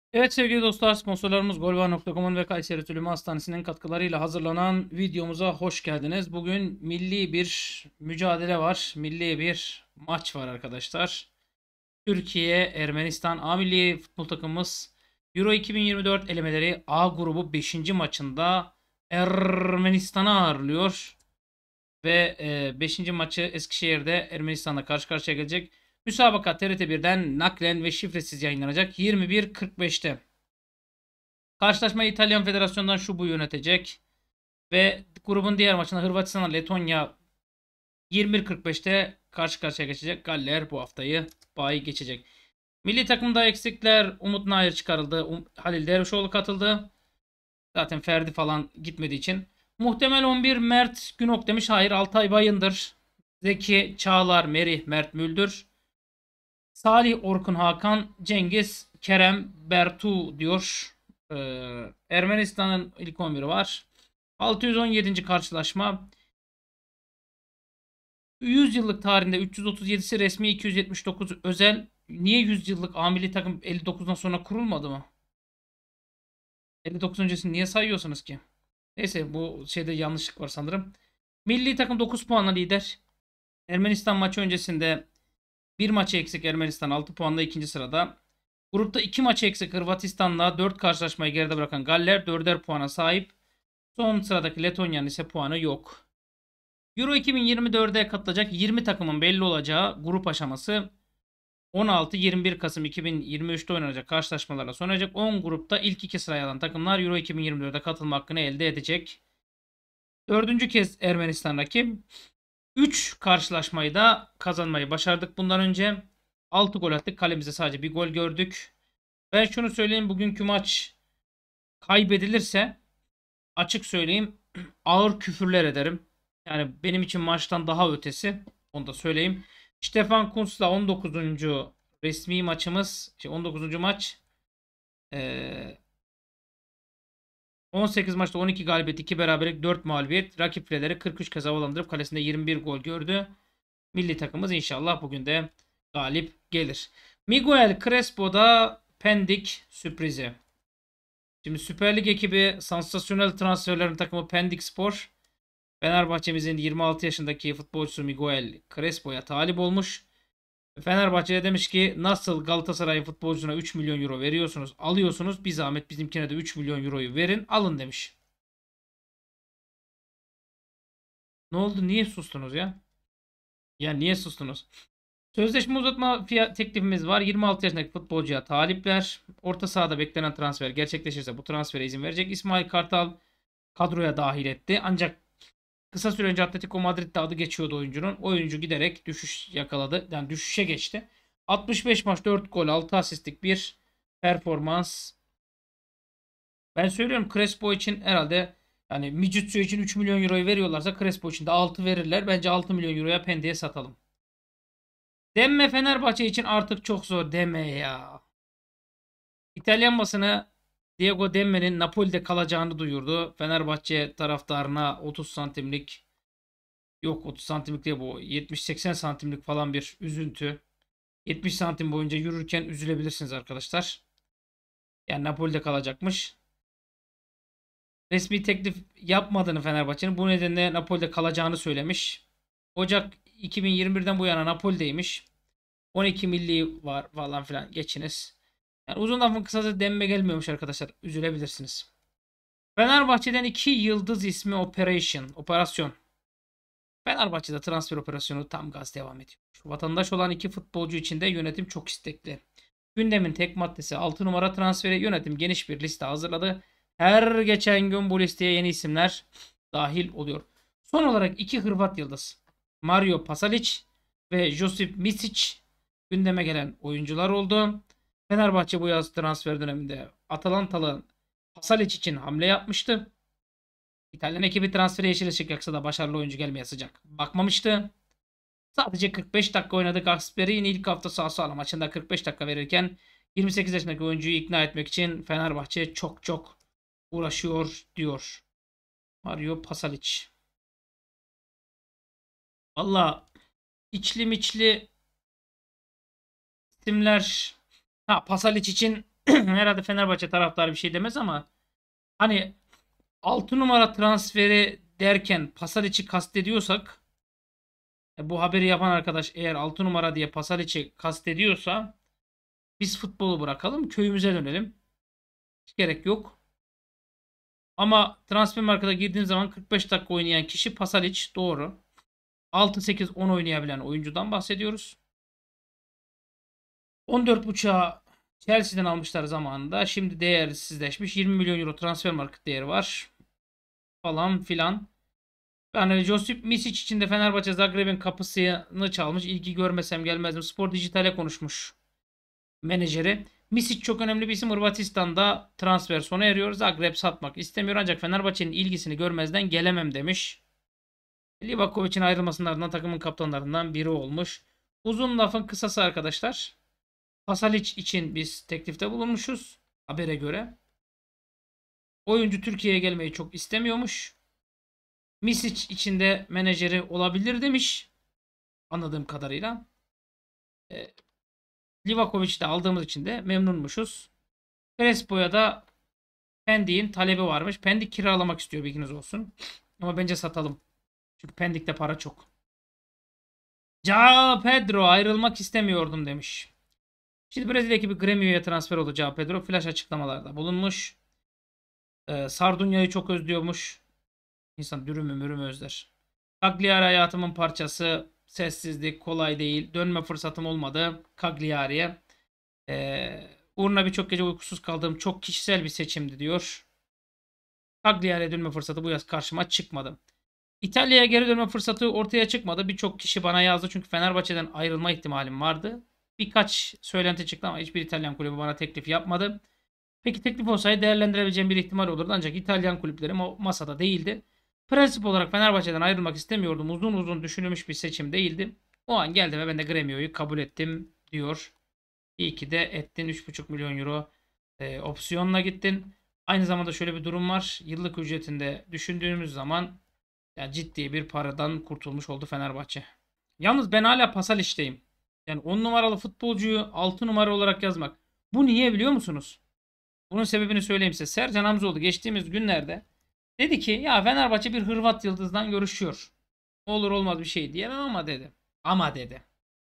Evet sevgili dostlar, sponsorlarımız Golvar.com'un ve Kayseri Süleyman Hastanesi'nin katkılarıyla hazırlanan videomuza hoş geldiniz. Bugün milli bir mücadele var. Milli bir maç var arkadaşlar. Türkiye Ermenistan A milli futbol takımımız Euro 2024 elemeleri A grubu 5. maçında Ermenistan'ı ağırlıyor. Ve 5. maçı Eskişehir'de Ermenistan'la karşı karşıya gelecek. Müsabaka TRT1'den naklen ve şifresiz yayınlanacak 21.45'te. Karşılaşmayı İtalyan Federasyonu'ndan şu bu yönetecek. Ve grubun diğer maçında Hırvatistan'la Letonya 21.45'te karşı karşıya geçecek. Galler bu haftayı bayi geçecek. Milli takımda eksikler. Umut Nayır çıkarıldı. Halil Dervişoğlu katıldı. Zaten Ferdi falan gitmediği için. Muhtemel 11 Mert Günok demiş. Hayır, Altay Bayındır. Zeki Çağlar, Merih, Mert Müldür. Salih, Orkun Hakan, Cengiz, Kerem, Bertu diyor. Ermenistan'ın ilk 11'i var. 617. karşılaşma. 100 yıllık tarihinde 337'si resmi, 279 özel. Niye 100 yıllık A milli takım 59'dan sonra kurulmadı mı? 59 öncesini niye sayıyorsunuz ki? Neyse, bu şeyde yanlışlık var sanırım. Milli takım 9 puanla lider. Ermenistan maçı öncesinde bir maçı eksik Ermenistan 6 puanla ikinci sırada. Grupta 2 maçı eksik Hırvatistan'la 4 karşılaşmayı geride bırakan Galler 4'er puana sahip. Son sıradaki Letonya'nın ise puanı yok. Euro 2024'e katılacak 20 takımın belli olacağı grup aşaması 16-21 Kasım 2023'te oynanacak karşılaşmalarla sona erecek. 10 grupta ilk 2 sıraya alan takımlar Euro 2024'e katılma hakkını elde edecek. Dördüncü kez Ermenistan rakip. 3 karşılaşmayı da kazanmayı başardık bundan önce. 6 gol attık. Kalemize sadece bir gol gördük. Ben şunu söyleyeyim. Bugünkü maç kaybedilirse açık söyleyeyim ağır küfürler ederim. Yani benim için maçtan daha ötesi. Onu da söyleyeyim. Stefan Kuntz'la 19. resmi maçımız. 19. maç. Ee, 18 maçta 12 galibiyet, 2 beraberlik, 4 mağlubiyet. Rakipleri 43 kez havalandırıp kalesinde 21 gol gördü. Milli takımımız inşallah bugün de galip gelir. Miguel Crespo'da Pendik sürprizi. Şimdi Süper Lig ekibi sansasyonel transferlerin takımı Pendik Spor, Fenerbahçe'mizin 26 yaşındaki futbolcusu Miguel Crespo'ya talip olmuş. Fenerbahçe'ye demiş ki nasıl Galatasaray'ın futbolcusuna 3 milyon euro veriyorsunuz, alıyorsunuz, bir zahmet bizimkine de 3 milyon euroyu verin, alın demiş. Ne oldu, niye sustunuz ya? Ya niye sustunuz? Sözleşme uzatma fiyat teklifimiz var. 26 yaşındaki futbolcuya talipler. Orta sahada beklenen transfer gerçekleşirse bu transfere izin verecek. İsmail Kartal kadroya dahil etti. Ancak kısa süre önce Atletico Madrid'de adı geçiyordu oyuncunun. Oyuncu giderek düşüş yakaladı. Yani düşüşe geçti. 65 maç 4 gol 6 asistlik bir performans. Ben söylüyorum, Crespo için herhalde, yani Mijitsu için 3 milyon euroyu veriyorlarsa Crespo için de 6 verirler. Bence 6 milyon euroya Pendik'e satalım. Demme Fenerbahçe için artık çok zor deme ya. İtalyan basını Diego Demme'nin Napoli'de kalacağını duyurdu. Fenerbahçe taraftarına 30 santimlik, yok 30 santimlik değil bu, 70-80 santimlik falan bir üzüntü. 70 santim boyunca yürürken üzülebilirsiniz arkadaşlar. Yani Napoli'de kalacakmış. Resmi teklif yapmadığını Fenerbahçe'nin, bu nedenle Napoli'de kalacağını söylemiş. Ocak 2021'den bu yana Napoli'deymiş. 12 milli var falan filan, geçiniz. Yani uzun lafın kısası demme gelmiyormuş arkadaşlar. Üzülebilirsiniz. Fenerbahçe'den 2 yıldız ismi operasyon. Fenerbahçe'de transfer operasyonu tam gaz devam ediyor. Vatandaş olan 2 futbolcu için de yönetim çok istekli. Gündemin tek maddesi 6 numara transferi. Yönetim geniş bir liste hazırladı. Her geçen gün bu listeye yeni isimler dahil oluyor. Son olarak 2 Hırvat yıldız, Mario Pasalic ve Josip Misic gündeme gelen oyuncular oldu. Fenerbahçe bu yaz transfer döneminde Atalantalı Pasalic için hamle yapmıştı. İtalyan ekibi transfere yeşil ışık yaksa da başarılı oyuncu gelmeye sıcak bakmamıştı. Sadece 45 dakika oynadı. Gasperini ilk hafta sağ maçında 45 dakika verirken 28 yaşındaki oyuncuyu ikna etmek için Fenerbahçe çok uğraşıyor diyor Mario Pasalic. Valla içli miçli isimler. Ha, Pasalic için Herhalde Fenerbahçe taraftarı bir şey demez ama hani 6 numara transferi derken Pasalic'i kastediyorsak, bu haberi yapan arkadaş eğer 6 numara diye Pasalic'i kastediyorsa biz futbolu bırakalım, köyümüze dönelim. Hiç gerek yok. Ama transfer markete girdiğin zaman 45 dakika oynayan kişi Pasalic, doğru. 6, 8, 10 oynayabilen oyuncudan bahsediyoruz. 14.5'a Chelsea'den almışlar zamanında. Şimdi değersizleşmiş. 20 milyon euro transfer market değeri var. Falan filan. Yani Josip Misic için de Fenerbahçe Zagreb'in kapısını çalmış. İlgi görmesem gelmezdim. Spor Dijital'e konuşmuş menajeri. Misic çok önemli bir isim. Hırvatistan'da transfer sona eriyor. Zagreb satmak istemiyor ancak Fenerbahçe'nin ilgisini görmezden gelemem demiş. Livakovic'in ayrılmasının ardından takımın kaptanlarından biri olmuş. Uzun lafın kısası arkadaşlar. Pasalic için biz teklifte bulunmuşuz. Habere göre. Oyuncu Türkiye'ye gelmeyi çok istemiyormuş. Misic için de menajeri olabilir demiş. Anladığım kadarıyla. E, Livakovic'i de aldığımız için de memnunmuşuz. Crespo'ya da Pendik'in talebi varmış. Pendik kiralamak istiyor, bilginiz olsun. Ama bence satalım. Çünkü Pendik'te para çok. João Pedro ayrılmak istemiyordum demiş. Şimdi Brezilya ekibi Grêmio'ya transfer olacağı Pedro flash açıklamalarda bulunmuş. Sardunya'yı çok özlüyormuş. İnsan dürümü mürümü özler. Cagliari hayatımın parçası. Sessizlik kolay değil. Dönme fırsatım olmadı Cagliari'ye. Uğruna birçok gece uykusuz kaldığım çok kişisel bir seçimdi diyor. Cagliari'ye dönme fırsatı bu yaz karşıma çıkmadı. İtalya'ya geri dönme fırsatı ortaya çıkmadı. Birçok kişi bana yazdı çünkü Fenerbahçe'den ayrılma ihtimalim vardı. Birkaç söylenti çıktı ama hiçbir İtalyan kulübü bana teklif yapmadı. Peki teklif olsaydı değerlendirebileceğim bir ihtimal olurdu ancak İtalyan kulüplerim o masada değildi. Prensip olarak Fenerbahçe'den ayrılmak istemiyordum. Uzun uzun düşünülmüş bir seçim değildi. O an geldi ve ben de Gremio'yu kabul ettim diyor. İyi ki de ettin. 3,5 milyon euro opsiyonla gittin. Aynı zamanda şöyle bir durum var. Yıllık ücretinde düşündüğümüz zaman yani ciddi bir paradan kurtulmuş oldu Fenerbahçe. Yalnız ben hala Pasalic'teyim. Yani 10 numaralı futbolcuyu 6 numara olarak yazmak. Bu niye biliyor musunuz? Bunun sebebini söyleyeyim size. Sercan Hamzoğlu geçtiğimiz günlerde dedi ki ya Fenerbahçe bir Hırvat yıldızdan görüşüyor. Olur olmaz bir şey diyemem ama dedi. Ama dedi.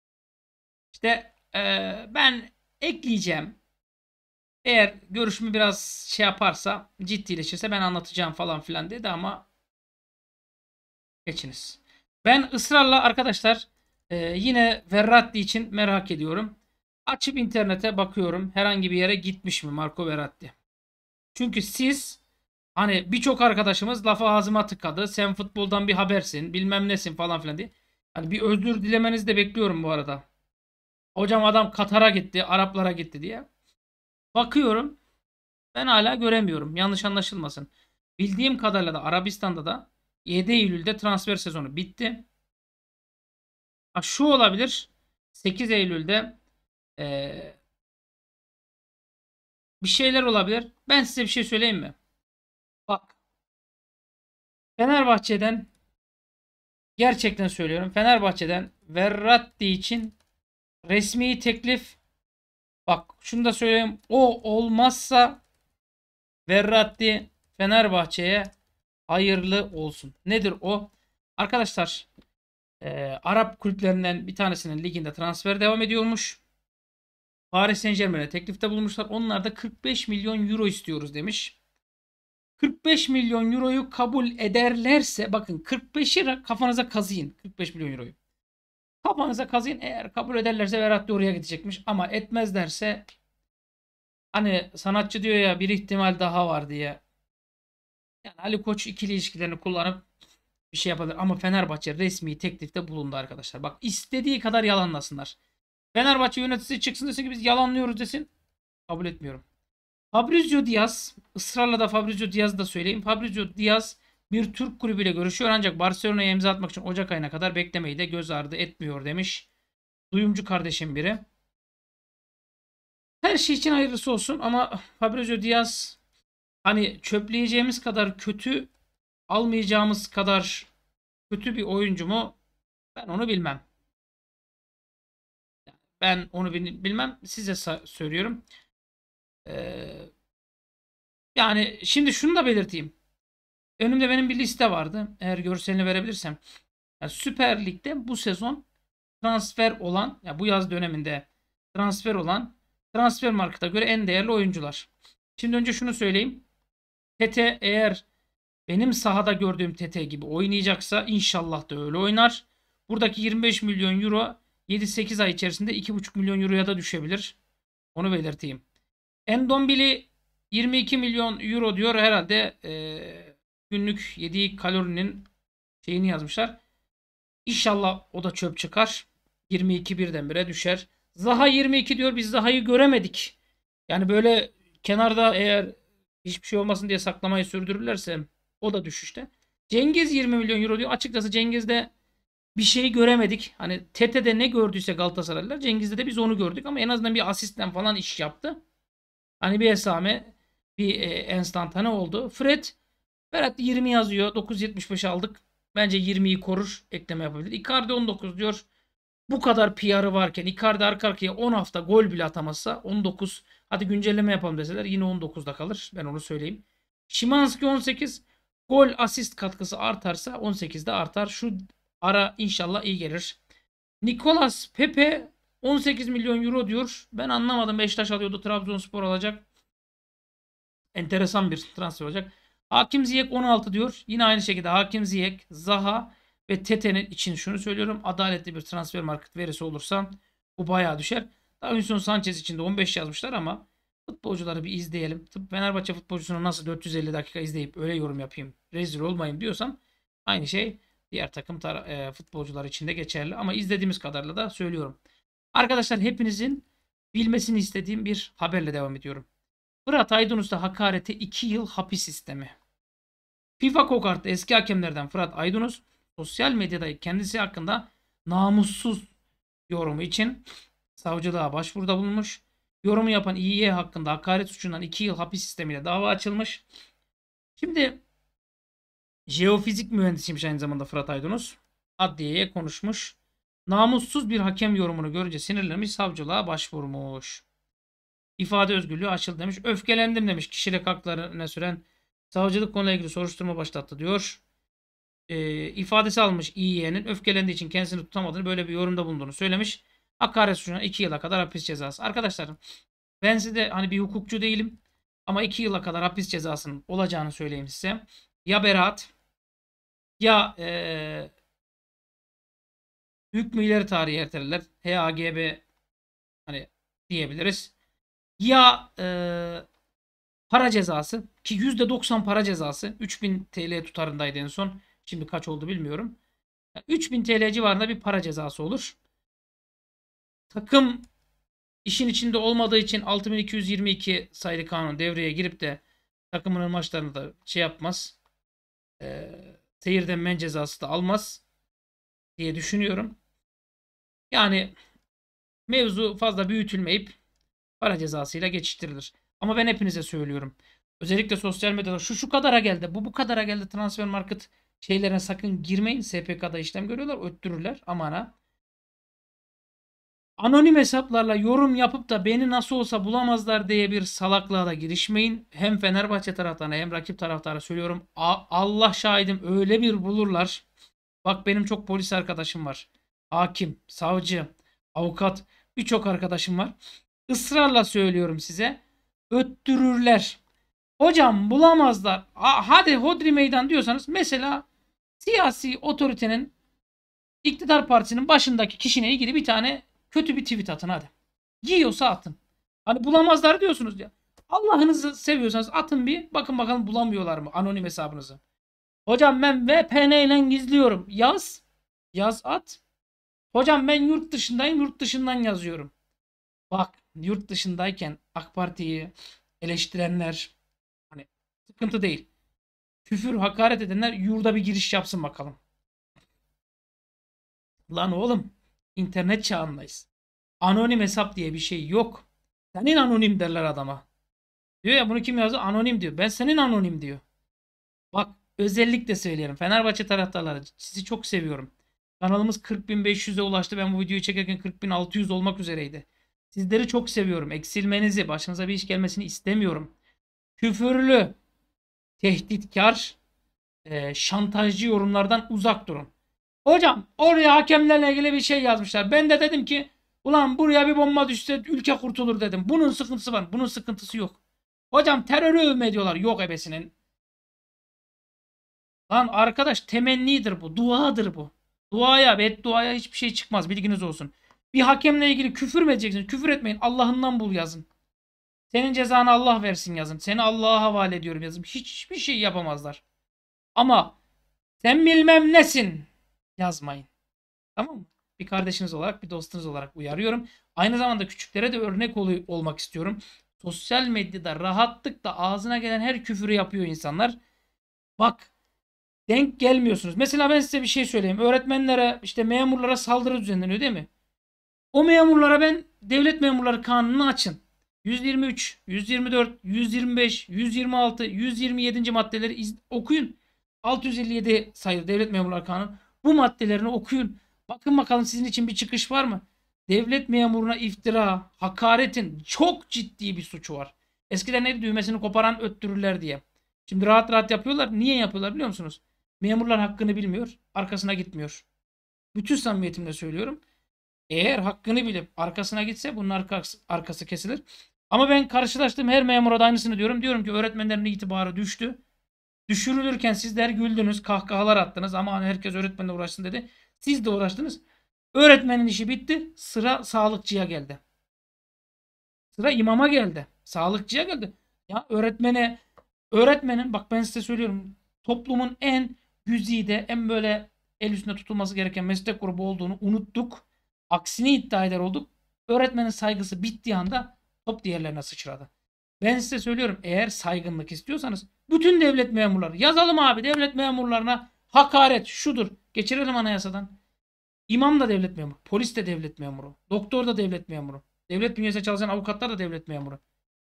İşte ben ekleyeceğim. Eğer görüşümü biraz şey yaparsa, ciddileşirse ben anlatacağım falan filan dedi ama geçiniz. Ben ısrarla arkadaşlar yine Verratti için merak ediyorum. Açıp internete bakıyorum. Herhangi bir yere gitmiş mi Marco Verratti? Çünkü siz hani birçok arkadaşımız lafı ağzıma tıkadı. Sen futboldan bir habersin, bilmem nesin falan filan diye. Hani bir özür dilemenizi de bekliyorum bu arada. Hocam adam Katar'a gitti, Araplara gitti diye. Bakıyorum. Ben hala göremiyorum. Yanlış anlaşılmasın. Bildiğim kadarıyla da Arabistan'da da 7 Eylül'de transfer sezonu bitti. Ha, şu olabilir. 8 Eylül'de eee, bir şeyler olabilir. Ben size bir şey söyleyeyim mi? Bak, Fenerbahçe'den gerçekten söylüyorum. Fenerbahçe'den Verratti için resmi teklif, bak şunu da söyleyeyim. O olmazsa Verratti Fenerbahçe'ye hayırlı olsun. Nedir o? Arkadaşlar, Arap kulüplerinden bir tanesinin liginde transfer devam ediyormuş. Paris Saint-Germain'e teklifte bulmuşlar. Onlar da 45 milyon euro istiyoruz demiş. 45 milyon euroyu kabul ederlerse, bakın 45'i kafanıza kazıyın. 45 milyon euroyu. Kafanıza kazıyın. Eğer kabul ederlerse Verratti oraya gidecekmiş. Ama etmezlerse, hani sanatçı diyor ya, bir ihtimal daha var diye. Yani Ali Koç ikili ilişkilerini kullanıp bir şey yapabilir. Ama Fenerbahçe resmi teklifte bulundu arkadaşlar. Bak, istediği kadar yalanlasınlar. Fenerbahçe yöneticisi çıksın desin ki biz yalanlıyoruz desin. Kabul etmiyorum. Fabrizio Diaz, ısrarla da Fabrizio Diaz'ı da söyleyeyim. Fabrizio Diaz bir Türk kulübüyle görüşüyor ancak Barcelona'ya imza atmak için Ocak ayına kadar beklemeyi de göz ardı etmiyor demiş. Duyumcu kardeşim biri. Her şey için hayırlısı olsun ama Fabrizio Diaz hani çöpleyeceğimiz kadar kötü, almayacağımız kadar kötü bir oyuncu mu? Ben onu bilmem. Ben onu bilmem. Size söylüyorum. Ee, Yani şimdi şunu da belirteyim. Önümde benim bir liste vardı. Eğer görselini verebilirsem. Yani Süper Lig'de bu sezon transfer olan, ya bu yaz döneminde transfer olan, transfer markete göre en değerli oyuncular. Şimdi önce şunu söyleyeyim. Tete eğer benim sahada gördüğüm Tete gibi oynayacaksa inşallah da öyle oynar. Buradaki 25 milyon euro 7-8 ay içerisinde 2,5 milyon euroya da düşebilir. Onu belirteyim. Endombili 22 milyon euro diyor. Herhalde günlük yediği kalorinin şeyini yazmışlar. İnşallah o da çöp çıkar. 22 birdenbire düşer. Zaha 22 diyor. Biz Zaha'yı göremedik. Yani böyle kenarda eğer hiçbir şey olmasın diye saklamayı sürdürürlerse o da düşüşte. Cengiz 20 milyon euro diyor. Açıkçası Cengiz'de bir şey göremedik. Hani Tete'de ne gördüyse Galatasaraylılar Cengiz'de de biz onu gördük ama en azından bir asistten falan iş yaptı. Hani bir esame bir enstantane oldu. Fred 20 yazıyor. 9.75 aldık. Bence 20'yi korur. Ekleme yapabilir. Icardi 19 diyor. Bu kadar PR'ı varken Icardi arka arkaya 10 hafta gol bile atamazsa 19. Hadi güncelleme yapalım deseler yine 19'da kalır. Ben onu söyleyeyim. Szymański 18. Gol asist katkısı artarsa 18'de artar. Şu ara inşallah iyi gelir. Nicolas Pepe 18 milyon euro diyor. Ben anlamadım. Beşiktaş alıyordu. Trabzonspor alacak. Enteresan bir transfer olacak. Hakim Ziyech 16 diyor. Yine aynı şekilde Hakim Ziyech, Zaha ve Tete'nin için şunu söylüyorum. Adaletli bir transfer market verisi olursa bu bayağı düşer. Davinson Sanchez için de 15 yazmışlar ama futbolcuları bir izleyelim. Tıpkı Fenerbahçe futbolcusunu nasıl 450 dakika izleyip öyle yorum yapayım, rezil olmayayım diyorsam aynı şey diğer takım futbolcular için de geçerli. Ama izlediğimiz kadarıyla da söylüyorum. Arkadaşlar hepinizin bilmesini istediğim bir haberle devam ediyorum. Fırat Aydınus'ta hakarete 2 yıl hapis sistemi. FIFA kokarttı eski hakemlerden Fırat Aydınus sosyal medyada kendisi hakkında namussuz yorumu için savcılığa başvuruda bulunmuş. Yorumu yapan İY hakkında hakaret suçundan 2 yıl hapis sistemiyle dava açılmış. Şimdi jeofizik mühendisiymiş aynı zamanda Fırat Aydınus. Adliyeye konuşmuş. Namussuz bir hakem yorumunu görünce sinirlenmiş savcılığa başvurmuş. İfade özgürlüğü açıldı demiş. Öfkelendim demiş. Kişilik haklarına süren savcılık konuyla ilgili soruşturma başlattı diyor. İfadesi almış İY'nin öfkelendiği için kendisini tutamadığını böyle bir yorumda bulunduğunu söylemiş. Hakaret suçuna 2 yıla kadar hapis cezası. Arkadaşlar ben size hani bir hukukçu değilim ama 2 yıla kadar hapis cezasının olacağını söyleyeyim size. Ya beraat ya hükmü ileri tarihe ertelerler. HAGB hani diyebiliriz. Ya para cezası ki %90 para cezası 3000 TL tutarındaydı en son. Şimdi kaç oldu bilmiyorum. 3000 TL civarında bir para cezası olur. Takım işin içinde olmadığı için 6222 sayılı kanun devreye girip de takımının maçlarını da şey yapmaz. Seyirden men cezası da almaz diye düşünüyorum. Yani mevzu fazla büyütülmeyip para cezasıyla geçiştirilir. Ama ben hepinize söylüyorum. Özellikle sosyal medyada şu kadara geldi, bu kadara geldi transfer market şeylerine sakın girmeyin. SPK'da işlem görüyorlar, öttürürler. Aman ha. Anonim hesaplarla yorum yapıp da beni nasıl olsa bulamazlar diye bir salaklığa da girişmeyin. Hem Fenerbahçe taraftarına hem rakip taraftara söylüyorum. Allah şahidim öyle bir bulurlar. Bak benim çok polis arkadaşım var. Hakim, savcı, avukat birçok arkadaşım var. Israrla söylüyorum size. Öttürürler. Hocam bulamazlar. Hadi hodri meydan diyorsanız mesela siyasi otoritenin iktidar partisinin başındaki kişine ilgili bir tane kötü bir tweet atın hadi. Yiyorsa atın. Hani bulamazlar diyorsunuz ya. Allah'ınızı seviyorsanız atın bir. Bakın bakalım bulamıyorlar mı anonim hesabınızı. Hocam ben VPN ile gizliyorum. Yaz. Yaz at. Hocam ben yurt dışındayım. Yurt dışından yazıyorum. Bak yurt dışındayken AK Parti'yi eleştirenler hani sıkıntı değil. Küfür, hakaret edenler yurda bir giriş yapsın bakalım. Lan oğlum internet çağındayız. Anonim hesap diye bir şey yok. Senin anonim derler adama. Diyor ya bunu kim yazdı? Anonim diyor. Ben senin anonim diyor. Bak özellikle söylerim. Fenerbahçe taraftarları sizi çok seviyorum. Kanalımız 40.500'e ulaştı. Ben bu videoyu çekerken 40.600 olmak üzereydi. Sizleri çok seviyorum. Eksilmenizi, başınıza bir iş gelmesini istemiyorum. Küfürlü, tehditkar, şantajcı yorumlardan uzak durun. Hocam oraya hakemlerle ilgili bir şey yazmışlar. Ben de dedim ki ulan buraya bir bomba düşse ülke kurtulur dedim. Bunun sıkıntısı var. Bunun sıkıntısı yok. Hocam terörü övme diyorlar. Yok ebesinin. Lan arkadaş temennidir bu. Duadır bu. Duaya, bedduaya hiçbir şey çıkmaz. Bilginiz olsun. Bir hakemle ilgili küfür mü edeceksiniz? Küfür etmeyin. Allah'ından bul yazın. Senin cezanı Allah versin yazın. Seni Allah'a havale ediyorum yazın. Hiçbir şey yapamazlar. Ama sen bilmem nesin yazmayın. Tamam mı? Bir kardeşiniz olarak, bir dostunuz olarak uyarıyorum. Aynı zamanda küçüklere de örnek olmak istiyorum. Sosyal medyada rahatlıkla ağzına gelen her küfürü yapıyor insanlar. Bak denk gelmiyorsunuz. Mesela ben size bir şey söyleyeyim. Öğretmenlere, işte memurlara saldırı düzenleniyor değil mi? O memurlara ben devlet memurları kanunu açın. 123, 124, 125, 126, 127. maddeleri okuyun. 657 sayılı devlet memurları kanunu. Bu maddelerini okuyun. Bakın bakalım sizin için bir çıkış var mı? Devlet memuruna iftira, hakaretin çok ciddi bir suçu var. Eskiden neydi? Düğmesini koparan öttürürler diye. Şimdi rahat rahat yapıyorlar. Niye yapıyorlar biliyor musunuz? Memurlar hakkını bilmiyor. Arkasına gitmiyor. Bütün samimiyetimle söylüyorum. Eğer hakkını bilip arkasına gitse bunun arkası kesilir. Ama ben karşılaştığım her memura da aynısını diyorum. Diyorum ki öğretmenlerin itibarı düştü. Düşürülürken sizler güldünüz, kahkahalar attınız. Ama herkes öğretmenle uğraşsın dedi. Siz de uğraştınız. Öğretmenin işi bitti. Sıra sağlıkçıya geldi. Sıra imama geldi. Sağlıkçıya geldi. Ya öğretmenin bak ben size söylüyorum. Toplumun en güzide, en böyle el üstünde tutulması gereken meslek grubu olduğunu unuttuk. Aksini iddia eder olduk. Öğretmenin saygısı bittiği anda top diğerlerine sıçradı. Ben size söylüyorum eğer saygınlık istiyorsanız bütün devlet memurları yazalım abi, devlet memurlarına hakaret şudur. Geçirelim anayasadan. İmam da devlet memuru. Polis de devlet memuru. Doktor da devlet memuru. Devlet bünyesinde çalışan avukatlar da devlet memuru.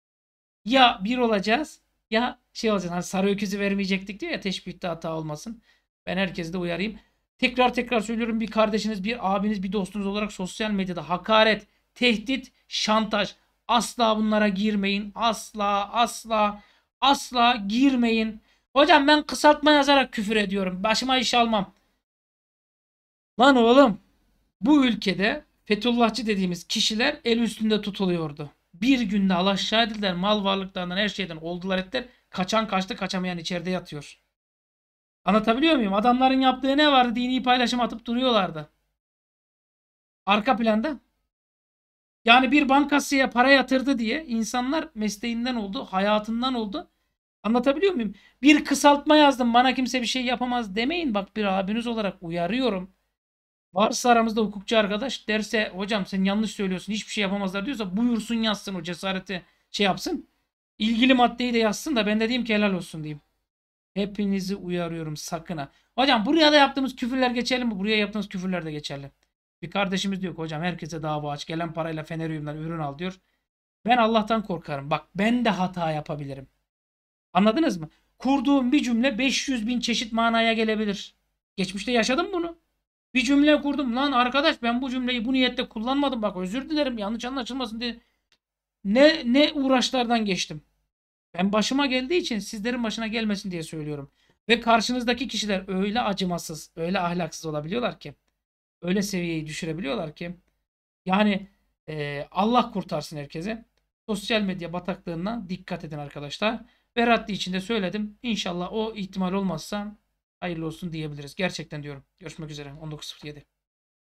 Ya bir olacağız ya şey olacağız. Hani sarı öküzü vermeyecektik diyor ya, teşbihte hata olmasın. Ben herkesi de uyarayım. Tekrar söylüyorum, bir kardeşiniz, bir abiniz, bir dostunuz olarak sosyal medyada hakaret, tehdit, şantaj, asla bunlara girmeyin. Asla girmeyin. Hocam ben kısaltma yazarak küfür ediyorum. Başıma iş almam. Lan oğlum, bu ülkede Fethullahçı dediğimiz kişiler el üstünde tutuluyordu. Bir günde alaşağı edildiler. Mal varlıklarından, her şeyden oldular ettiler. Kaçan kaçtı, kaçamayan içeride yatıyor. Anlatabiliyor muyum? Adamların yaptığı ne vardı? Dini paylaşım atıp duruyorlardı. Arka planda. Yani bir bankasıya para yatırdı diye insanlar mesleğinden oldu, hayatından oldu. Anlatabiliyor muyum? Bir kısaltma yazdım, bana kimse bir şey yapamaz demeyin. Bak bir abiniz olarak uyarıyorum. Varsa aramızda hukukçu arkadaş derse hocam sen yanlış söylüyorsun, hiçbir şey yapamazlar diyorsa buyursun yazsın, o cesareti şey yapsın. İlgili maddeyi de yazsın da ben de diyeyim ki helal olsun diyeyim. Hepinizi uyarıyorum sakın ha. Hocam buraya da yaptığımız küfürler geçerli mi? Buraya yaptığımız küfürler de geçerli. Bir kardeşimiz diyor ki hocam herkese dava aç. Gelen parayla Feneryum'dan ürün al diyor. Ben Allah'tan korkarım. Bak ben de hata yapabilirim. Anladınız mı? Kurduğum bir cümle 500 bin çeşit manaya gelebilir. Geçmişte yaşadım bunu. Bir cümle kurdum. Lan arkadaş ben bu cümleyi bu niyette kullanmadım. Bak özür dilerim, yanlış anlaşılmasın diye. Ne uğraşlardan geçtim. Ben başıma geldiği için sizlerin başına gelmesin diye söylüyorum. Ve karşınızdaki kişiler öyle acımasız, öyle ahlaksız olabiliyorlar ki, öyle seviyeyi düşürebiliyorlar ki, yani Allah kurtarsın herkese. Sosyal medya bataklığına dikkat edin arkadaşlar. Ve raddi içinde söyledim. İnşallah o ihtimal olmazsa hayırlı olsun diyebiliriz. Gerçekten diyorum. Görüşmek üzere. 19.07